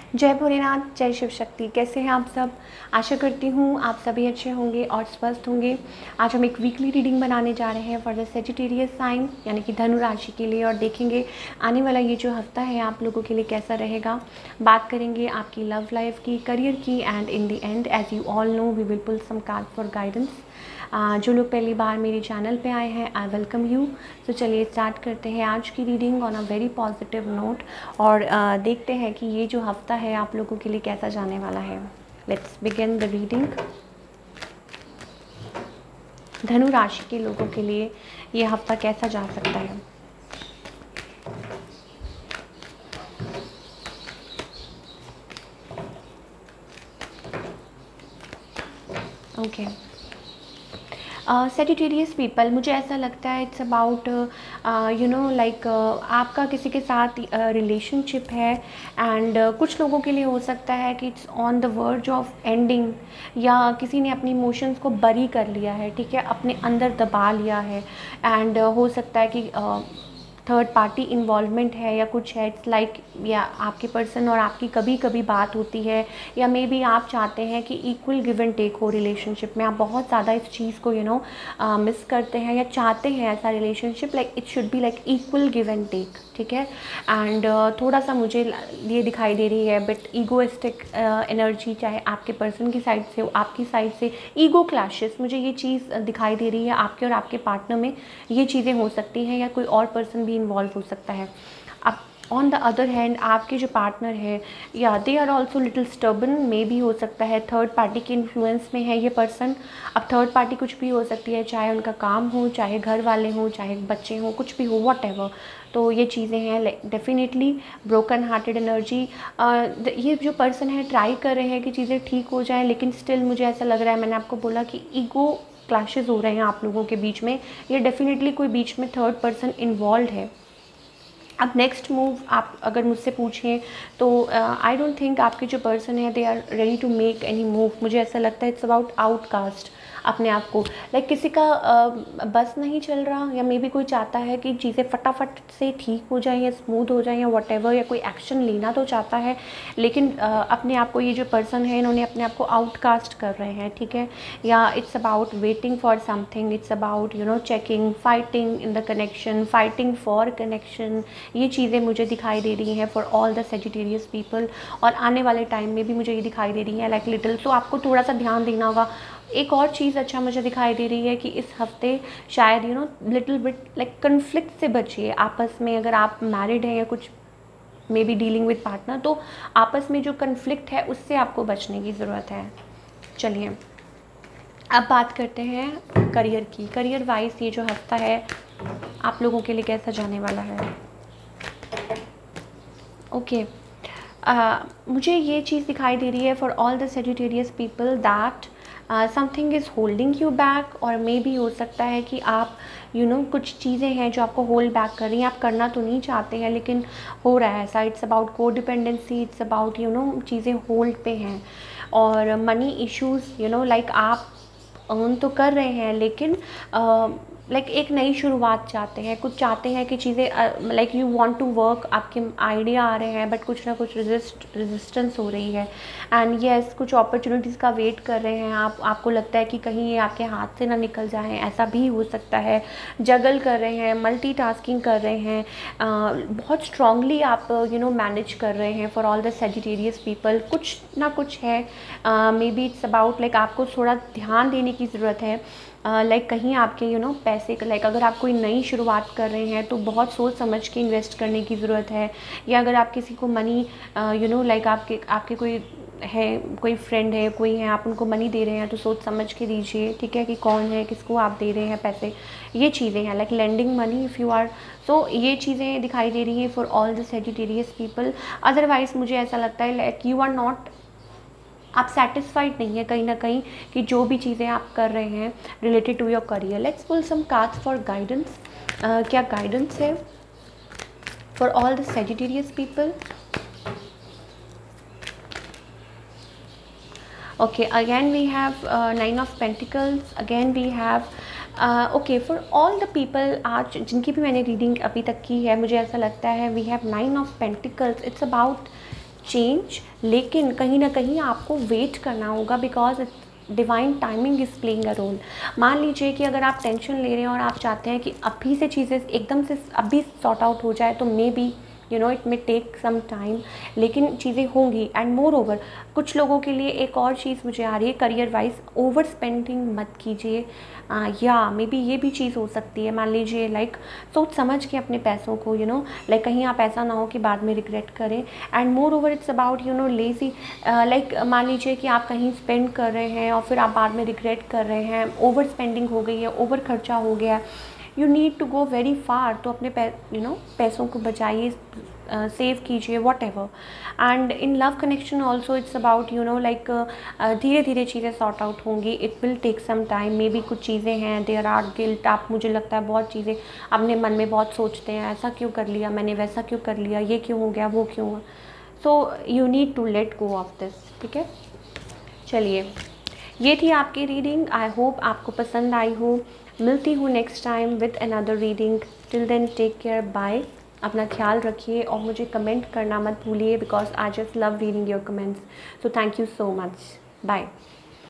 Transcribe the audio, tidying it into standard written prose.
जय भोलेनाथ, जय शिव शक्ति। कैसे हैं आप सब? आशा करती हूँ आप सभी अच्छे होंगे और स्वस्थ होंगे। आज हम एक वीकली रीडिंग बनाने जा रहे हैं फॉर द सेजिटेरियस साइन यानी कि धनु राशि के लिए, और देखेंगे आने वाला ये जो हफ्ता है आप लोगों के लिए कैसा रहेगा। बात करेंगे आपकी लव लाइफ की, करियर की, and in the end as you all know we will pull some card for guidance. जो लोग पहली बार मेरे चैनल पे आए हैं, आई वेलकम यू। तो चलिए स्टार्ट करते हैं आज की reading on a very positive note, और देखते हैं कि ये जो हफ्ता है आप लोगों के लिए कैसा जाने वाला है। Let's begin the reading. धनु राशि के लोगों के लिए ये हफ्ता कैसा जा सकता है। ओके, सेजिटेरियस पीपल, मुझे ऐसा लगता है इट्स अबाउट लाइक आपका किसी के साथ रिलेशनशिप है, एंड कुछ लोगों के लिए हो सकता है कि it's on the verge of ending, या किसी ने अपनी इमोशंस को बरी कर लिया है, ठीक है, अपने अंदर दबा लिया है। एंड हो सकता है कि थर्ड पार्टी इन्वॉल्वमेंट है या कुछ है। इट्स लाइक या आपके पर्सन और आपकी कभी कभी बात होती है, या मे बी आप चाहते हैं कि इक्वल गिव एंड टेक हो रिलेशनशिप में। आप बहुत ज़्यादा इस चीज़ को मिस करते हैं या चाहते हैं ऐसा relationship, like it should be like equal give and take, ठीक है। एंड थोड़ा सा मुझे ये दिखाई दे रही है बट ईगोइस्टिक एनर्जी, चाहे आपके पर्सन की साइड से हो, आपकी साइड से ईगो क्लैशेस, मुझे ये चीज़ दिखाई दे रही है आपके और आपके पार्टनर में। ये चीज़ें हो सकती हैं, या कोई और पर्सन भी इन्वॉल्व हो सकता है। अब ऑन द अदर हैंड आपके जो पार्टनर है, या they are also little stubborn, मे भी हो सकता है थर्ड पार्टी के इन्फ्लुएंस में है ये पर्सन। अब थर्ड पार्टी कुछ भी हो सकती है, चाहे उनका काम हो, चाहे घर वाले हों, चाहे बच्चे हों, कुछ भी हो, वॉट एवर। तो ये चीज़ें हैं डेफिनेटली ब्रोकन हार्टेड एनर्जी। ये जो पर्सन है ट्राई कर रहे हैं कि चीज़ें ठीक हो जाएं, लेकिन स्टिल मुझे ऐसा लग रहा है, मैंने आपको बोला कि ईगो क्लैशेस हो रहे हैं आप लोगों के बीच में। ये डेफिनेटली कोई बीच में थर्ड पर्सन इन्वॉल्व है। अब नेक्स्ट मूव आप अगर मुझसे पूछें तो आई डोंट थिंक आपके जो पर्सन है they are ready to make any move. मुझे ऐसा लगता है इट्स अबाउट आउटकास्ट अपने आप को, लाइक किसी का बस नहीं चल रहा, या मे बी कोई चाहता है कि चीज़ें फटाफट से ठीक हो जाएं या स्मूथ हो जाएं या वट एवर, या कोई एक्शन लेना तो चाहता है, लेकिन अपने आप को, ये जो पर्सन है इन्होंने अपने आप को आउटकास्ट कर रहे हैं, ठीक है। या it's about waiting for something, it's about checking, fighting in the connection, fighting for connection. ये चीज़ें मुझे दिखाई दे रही हैं for all the Sagittarius people, और आने वाले टाइम में भी मुझे ये दिखाई दे रही है लाइक लिटिल। तो आपको थोड़ा सा ध्यान देना होगा। एक और चीज़ अच्छा मुझे दिखाई दे रही है कि इस हफ्ते शायद लिटिल बिट लाइक कन्फ्लिक्ट से बचिए आपस में। अगर आप मैरिड हैं या कुछ maybe dealing with partner, तो आपस में जो कन्फ्लिक्ट है उससे आपको बचने की ज़रूरत है। चलिए अब बात करते हैं करियर की। करियर वाइज ये जो हफ्ता है आप लोगों के लिए कैसा जाने वाला है। ओके, मुझे ये चीज़ दिखाई दे रही है for all the Sagittarius people that something is holding you back, और मे भी हो सकता है कि आप कुछ चीज़ें हैं जो आपको होल्ड बैक कर रही हैं। आप करना तो नहीं चाहते हैं लेकिन हो रहा है ऐसा। It's about codependency, it's about चीज़ें होल्ड पे हैं। और मनी इश्यूज़, लाइक आप अर्न तो कर रहे हैं लेकिन लाइक एक नई शुरुआत चाहते हैं, कुछ चाहते हैं कि चीज़ें like you want to work, आपके आइडिया आ रहे हैं बट कुछ ना कुछ रेजिस्टेंस हो रही है। एंड यस, कुछ अपॉर्चुनिटीज़ का वेट कर रहे हैं आप। आपको लगता है कि कहीं ये आपके हाथ से ना निकल जाएं, ऐसा भी हो सकता है। जगल कर रहे हैं, मल्टीटास्किंग कर रहे हैं, बहुत स्ट्रांगली आप मैनेज कर रहे हैं for all the Sagittarius people. कुछ ना कुछ है, maybe it's about like आपको थोड़ा ध्यान देने की ज़रूरत है। लाइक कहीं आपके पैसे, लाइक अगर आप कोई नई शुरुआत कर रहे हैं तो बहुत सोच समझ के इन्वेस्ट करने की ज़रूरत है। या अगर आप किसी को मनी लाइक आपके कोई फ्रेंड है, कोई है, आप उनको मनी दे रहे हैं तो सोच समझ के दीजिए, ठीक है, कि कौन है, किसको आप दे रहे हैं पैसे। ये चीज़ें हैं like lending money if you are, so ये चीज़ें दिखाई दे रही हैं for all the Sagittarius people. Otherwise मुझे ऐसा लगता है लाइक यू आर नॉट, आप सेटिस्फाइड नहीं है कहीं ना कहीं कि जो भी चीज़ें आप कर रहे हैं related to your career. Let's pull some cards for guidance. क्या गाइडेंस है for all the Sagittarius people. Okay, again we have 9 of pentacles, again we have okay for all the people आज जिनकी भी मैंने रीडिंग अभी तक की है, मुझे ऐसा लगता है we have 9 of pentacles. It's about change, लेकिन कहीं ना कहीं आपको वेट करना होगा, because divine timing is playing a role. मान लीजिए कि अगर आप टेंशन ले रहे हैं और आप चाहते हैं कि अभी से चीज़ें एकदम से अभी सॉर्ट आउट हो जाए, तो maybe it may take some time, लेकिन चीज़ें होंगी। एंड मोर ओवर कुछ लोगों के लिए एक और चीज़ मुझे आ रही है, करियर वाइज ओवर स्पेंडिंग मत कीजिए, या मे बी ये भी चीज़ हो सकती है। मान लीजिए लाइक सोच समझ के अपने पैसों को लाइक कहीं आप ऐसा ना हो कि बाद में रिग्रेट करें। And moreover it's about lazy, like मान लीजिए कि आप कहीं स्पेंड कर रहे हैं और फिर आप बाद में रिग्रेट कर रहे हैं, ओवर स्पेंडिंग हो गई है, ओवर खर्चा हो गया, you need to go very far. तो अपने पैसों को बचाइए, सेव कीजिए, whatever. And in love connection also it's about like धीरे धीरे चीज़ें सॉर्ट आउट होंगी, it will take some time. Maybe कुछ चीज़ें हैं, देयर आर गिल्ट, आप मुझे लगता है बहुत चीज़ें अपने मन में बहुत सोचते हैं, ऐसा क्यों कर लिया मैंने, वैसा क्यों कर लिया, ये क्यों हो गया, वो क्यों हुआ। So you need to let go of this, ठीक है। चलिए, ये थी आपकी रीडिंग, आई होप आपको पसंद आई हो। मिलती हूँ next time with another reading. Till then take care, bye. अपना ख्याल रखिए और मुझे कमेंट करना मत भूलिए, because I just love reading your comments. So thank you so much, bye.